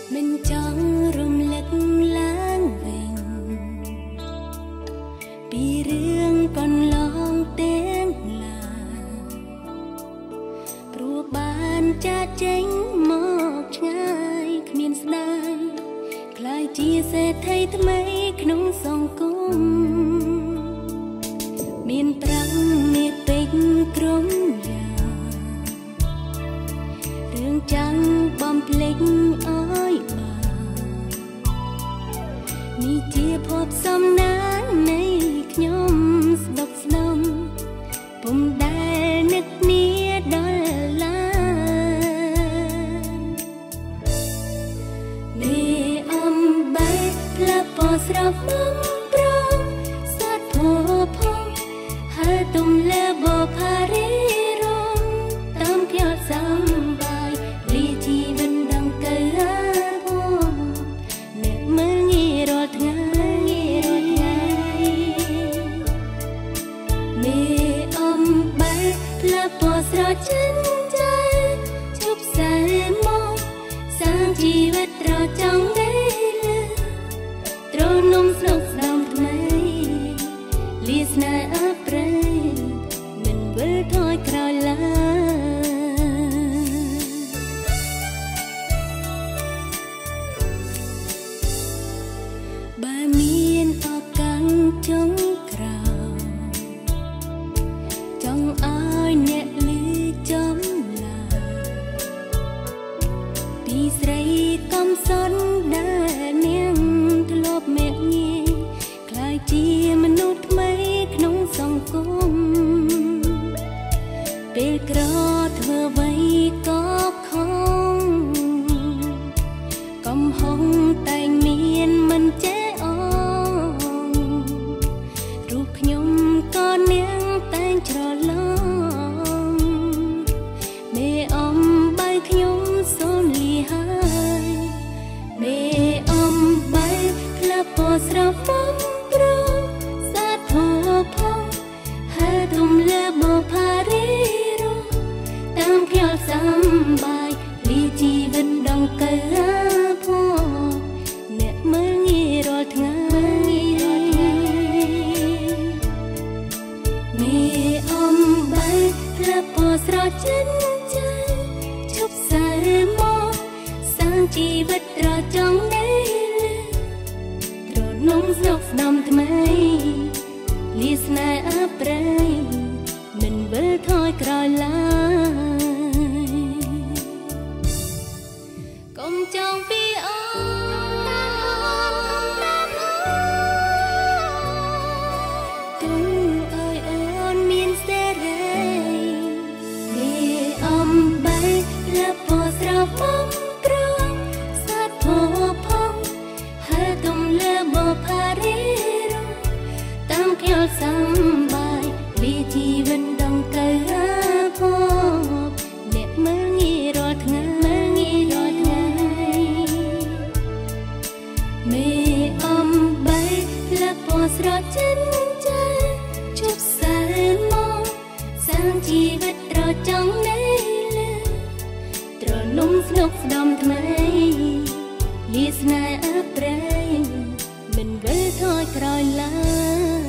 មិនចង់រំលឹកឡើងវិញពីរឿងកន្លងទាំងឡាព្រោះបានចាកចេញមកឆ្ងាយគ្មានស្ដាយក្លាយជាសេដ្ឋីថ្មីក្នុងសង្គមមានប្រាំងនេះពេកក្រុមយ៉ាងរឿងចាំងបំភ្លេចអើយនេះជាភពសំណាងនៃខ្ញុំស្ដុកស្ដំពុំដែលនឹកគ្នាដល់ឡាមេអំបែកផ្លាប់ពណ៌ស្រស់បំប្រងសាត់ពោផងហើទុំលើបផារីរងតាមខ្យល់សំបាយលីជីវិនដងកើផងអ្នកមើលងាយរាល់ថ្ងៃមេអំបែកផ្លាប់ពណ៌ស្រស់ចិនใจជប់សែមកសាងជីវិតត្រចង់ទេត្រនំស្នុកស្ដំថ្មីលីស្នេហ៍អប្រែមិនវិលថយក្រោយឡើយបើមានឱកាសចុងក្រោយចង់ឲ្យអ្នកលឺចំឡាពីស្រីកំសត់ដែលនាងធ្លាប់មេងាយក្លាយជាមនុស្សថ្មីក្នុងសង្គមពេលក្រធ្វើអ្វីក៏ខំកំហុងតែងមានមិនចេះអងរូបខ្ញុំក៏នាងតែងច្រឡំមេអំបើខ្ញុំសូមលីហើយមេអំបើផ្លាប់ពណ៌ស្រស់បំប្រងសាត់ពោផងហើទុំលើបផារីរងតាមខ្យល់សំបាយលីជីវិតដងកើផងអ្នកមើលងាយរាល់ថ្ងៃមេអំបែកផ្លាប់ពណ៌ស្រស់ចិនใจជប់សែមកសាងជីវិតត្រចង់ទេត្រនំស្នុកស្ដំថ្មីលីស្នេហ៍អប្រែមិនវិលថយក្រោយឡើយកុំចង់ពីអូទុំអើយអូនមានសេរីមេអំបែកផ្លាប់ពណ៌ស្រស់បំប្រងសាត់ពោផងហើទុំលើបផារីរងតាមខ្យល់សំបាយពីជីវិតដងកើផងអ្នកមើលងាយរាល់ថ្ងៃមេអំបែកផ្លាប់ពណ៌ស្រស់ចិនใจជប់សែមកសាងជីវិតត្រចង់នេះត្រនំស្នុកស្ដំថ្មីលីស្នេហ៍អប្រែមិនវិលថយក្រោយឡើយ